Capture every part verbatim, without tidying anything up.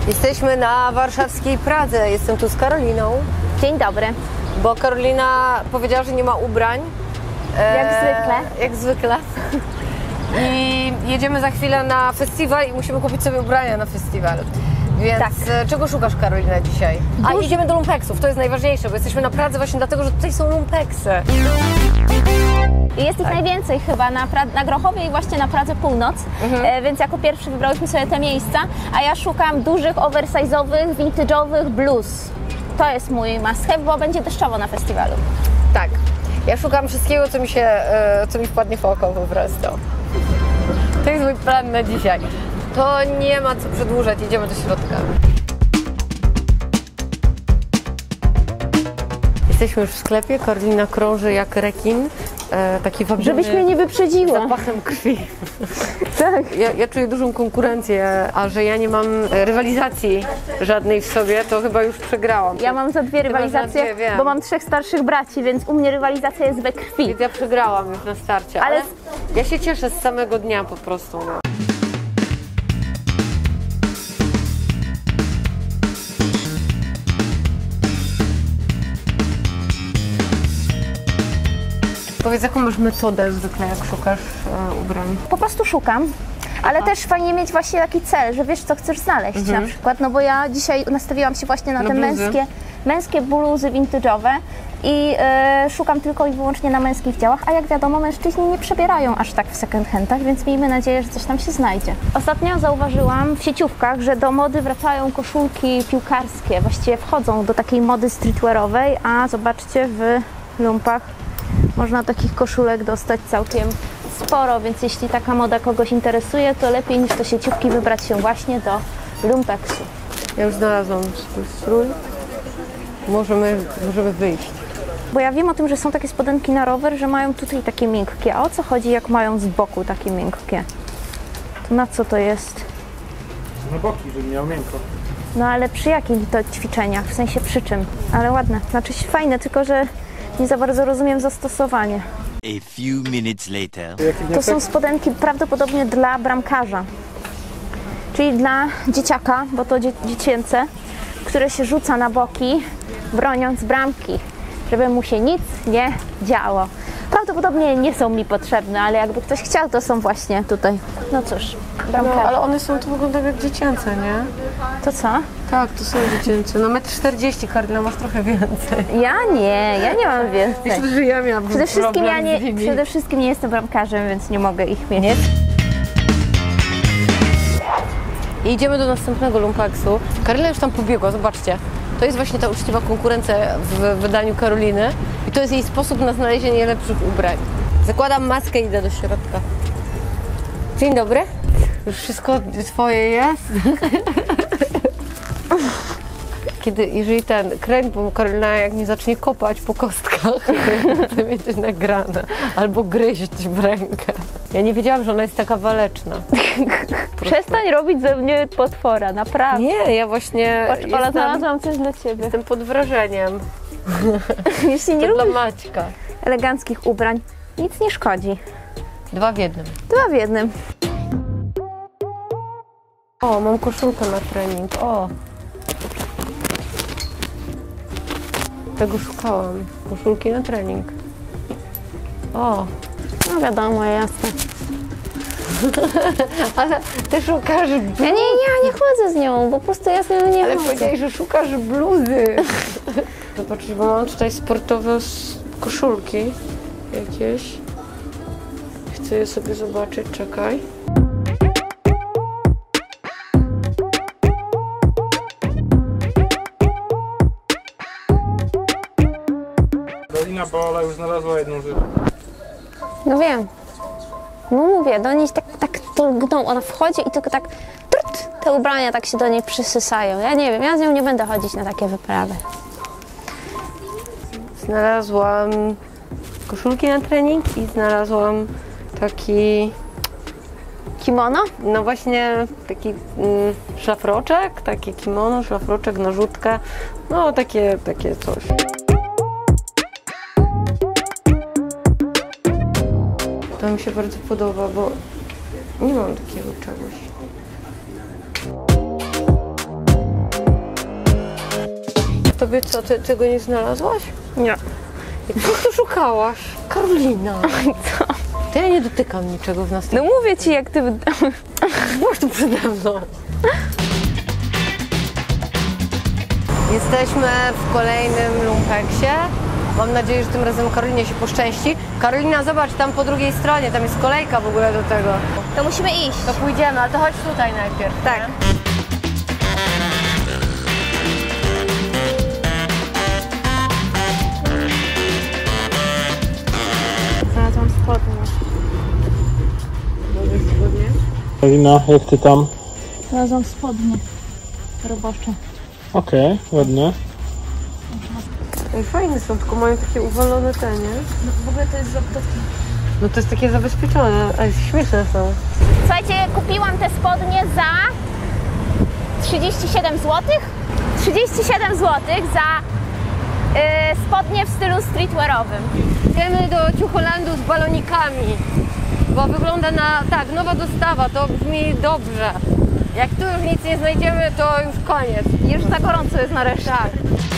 Jesteśmy na warszawskiej Pradze. Jestem tu z Karoliną. Dzień dobry. Bo Karolina powiedziała, że nie ma ubrań. Jak e, zwykle. Jak zwykle. I jedziemy za chwilę na festiwal i musimy kupić sobie ubrania na festiwal. Więc tak. Czego szukasz, Karolina, dzisiaj? A Duż... jedziemy do lumpeksów, to jest najważniejsze, bo jesteśmy na Pradze właśnie dlatego, że tutaj są lumpeksy. I jest ich tak. najwięcej chyba na, pra... na Grochowie i właśnie na Pradze Północ, mhm. e, więc jako pierwszy wybrałyśmy sobie te miejsca, a ja szukam dużych, oversize'owych, vintage'owych bluz. To jest mój must have, bo będzie deszczowo na festiwalu. Tak. Ja szukam wszystkiego, co mi się, e, co mi wpadnie w oko po prostu. To jest mój plan na dzisiaj. To nie ma co przedłużać, idziemy do środka. Jesteśmy już w sklepie, Karolina krąży jak rekin. E, taki wabiony, żebyś mnie nie wyprzedziła. Zapachem krwi. Tak. Ja, ja czuję dużą konkurencję, a że ja nie mam rywalizacji żadnej w sobie, to chyba już przegrałam. Ja mam za dwie rywalizacje, dwie, bo mam trzech starszych braci, więc u mnie rywalizacja jest we krwi. Więc ja przegrałam już na starcie, ale, ale ja się cieszę z samego dnia po prostu. No. Powiedz, jaką masz metodę zwykle, jak szukasz e, ubrań? Po prostu szukam, ale Aha. też fajnie mieć właśnie taki cel, że wiesz, co chcesz znaleźć mhm. na przykład, no bo ja dzisiaj nastawiłam się właśnie na, na te męskie, męskie bluzy vintage'owe i e, szukam tylko i wyłącznie na męskich działach, a jak wiadomo, mężczyźni nie przebierają aż tak w second handach, więc miejmy nadzieję, że coś tam się znajdzie. Ostatnio zauważyłam w sieciówkach, że do mody wracają koszulki piłkarskie, właściwie wchodzą do takiej mody streetwearowej, a zobaczcie, w lumpach można takich koszulek dostać całkiem sporo, więc jeśli taka moda kogoś interesuje, to lepiej niż do sieciówki wybrać się właśnie do lumpeksu. Ja już znalazłam swój strój. Możemy, możemy wyjść. Bo ja wiem o tym, że są takie spodenki na rower, że mają tutaj takie miękkie. A o co chodzi, jak mają z boku takie miękkie? To na co to jest? Na boki, żeby miał miękko. No ale przy jakich to ćwiczeniach? W sensie przy czym? Ale ładne. Znaczy fajne, tylko że nie za bardzo rozumiem zastosowanie. A few minutes later. To są spodenki prawdopodobnie dla bramkarza. Czyli dla dzieciaka, bo to dzie dziecięce, które się rzuca na boki, broniąc bramki, żeby mu się nic nie działo. Prawdopodobnie nie są mi potrzebne, ale jakby ktoś chciał, to są właśnie tutaj. No cóż, bramkarze. No, ale one są, to wyglądają jak dziecięce, nie? To co? Tak, to są dziecięce. No metr czterdzieści, Karolina, masz trochę więcej. Ja nie, ja nie mam więcej. Myślę, że ja miałabym przede wszystkim ja nie, przede wszystkim nie jestem bramkarzem, więc nie mogę ich mieć. I idziemy do następnego lumpeksu. Karolina już tam pobiegła, zobaczcie. To jest właśnie ta uczciwa konkurencja w wydaniu Karoliny. I to jest jej sposób na znalezienie lepszych ubrań. Zakładam maskę i idę do środka. Dzień dobry. Już wszystko twoje jest? Kiedy, jeżeli ten kręg, bo Karolina jak nie zacznie kopać po kostkach, to będzie nagrane. Albo gryźć w rękę. Ja nie wiedziałam, że ona jest taka waleczna. Przestań robić ze mnie potwora, naprawdę. Nie, ja właśnie Patrz, Ola, znalazłam coś dla ciebie. Jestem pod wrażeniem. Jeśli nie to lubisz dla Maćka. Eleganckich ubrań, nic nie szkodzi. Dwa w jednym. Dwa w jednym. O, mam koszulkę na trening. O. Tego szukałam. Koszulki na trening. O. No wiadomo, jasne. Ale ty szukasz bluzy. Ja nie, ja nie chodzę z nią, po prostu ja z nią nie Ale chodzę. powiedziałeś, że szukasz bluzy. Zobacz, bo mam tutaj sportowe koszulki jakieś. Chcę je sobie zobaczyć, czekaj. Karolina, bo Ola już znalazła jedną rzecz. No wiem. No mówię, do niej tak, tak lgną, ona wchodzi i tylko tak trut, te ubrania tak się do niej przysysają. Ja nie wiem, ja z nią nie będę chodzić na takie wyprawy. Znalazłam koszulki na trening i znalazłam taki... Kimono? No właśnie taki mm, szlafroczek, takie kimono, szlafroczek, narzutkę, no takie, takie coś. To mi się bardzo podoba, bo nie mam takiego czegoś. tobie co, ty tego nie znalazłaś? Nie. I co tu szukałaś? Karolina. Co? To ja nie dotykam niczego w nas. No mówię ci, jak ty... Byłaś tu przede mną. Jesteśmy w kolejnym lumpeksie. Mam nadzieję, że tym razem Karolinie się poszczęści. Karolina, zobacz, tam po drugiej stronie, tam jest kolejka w ogóle do tego. To musimy iść. To pójdziemy, ale to chodź tutaj najpierw. Tak. Nie? Znalazłam spodnie. Karolina, jak ty tam? Znalazłam spodnie robocze. Okej, okay, ładnie. Ej, fajne są, tylko mają takie uwalone te, nie? No, w ogóle to jest z obdówki. No to jest takie zabezpieczone, ale śmieszne są. Słuchajcie, kupiłam te spodnie za trzydzieści siedem złotych. trzydzieści siedem złotych za yy, spodnie w stylu streetwearowym. Idziemy do Ciucholandu z balonikami, bo wygląda na... tak, nowa dostawa, to brzmi dobrze. Jak tu już nic nie znajdziemy, to już koniec. Już za gorąco jest nareszcie. Tak.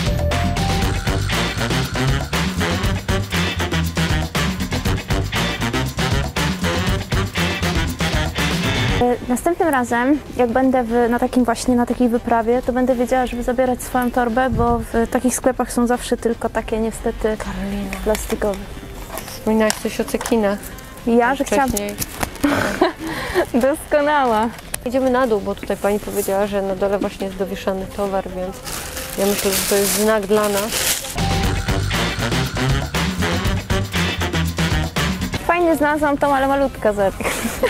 Następnym razem, jak będę w, na takim właśnie, na takiej wyprawie, to będę wiedziała, żeby zabierać swoją torbę, bo w takich sklepach są zawsze tylko takie niestety Karolina. plastikowe. Wspominałaś coś o cekinach. Ja, że chciałam... Wcześniej. Doskonała. Idziemy na dół, bo tutaj pani powiedziała, że na dole właśnie jest dowieszany towar, więc ja myślę, że to jest znak dla nas. Fajnie znalazłam tą, ale malutka zerk.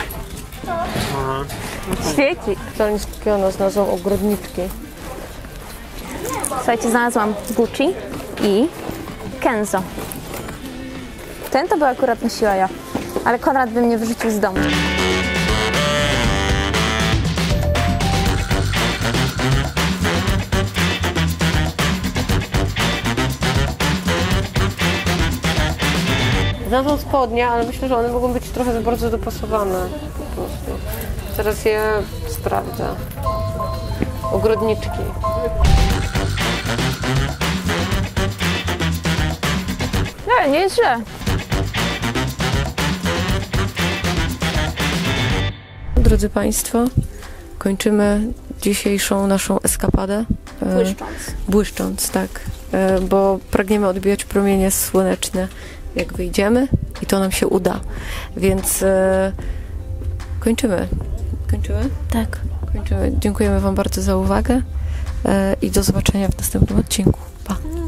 Świeci. Wcale nie skupiona, znalazłam ogrodniczki. Słuchajcie, znalazłam Gucci i Kenzo. Ten to by akurat nosiła ja, ale Konrad by mnie wyrzucił z domu. Znalazłam spodnie, ale myślę, że one mogą być trochę za bardzo dopasowane po prostu. Teraz je sprawdzę. Ogrodniczki. Nie, nie jest źle. Drodzy Państwo, kończymy dzisiejszą naszą eskapadę. E, Błyszcząc. Błyszcząc, tak. E, bo pragniemy odbijać promienie słoneczne, jak wyjdziemy i to nam się uda. Więc e, kończymy. Kończymy? Tak. Kończymy. Dziękujemy Wam bardzo za uwagę e, i do zobaczenia w następnym odcinku. Pa!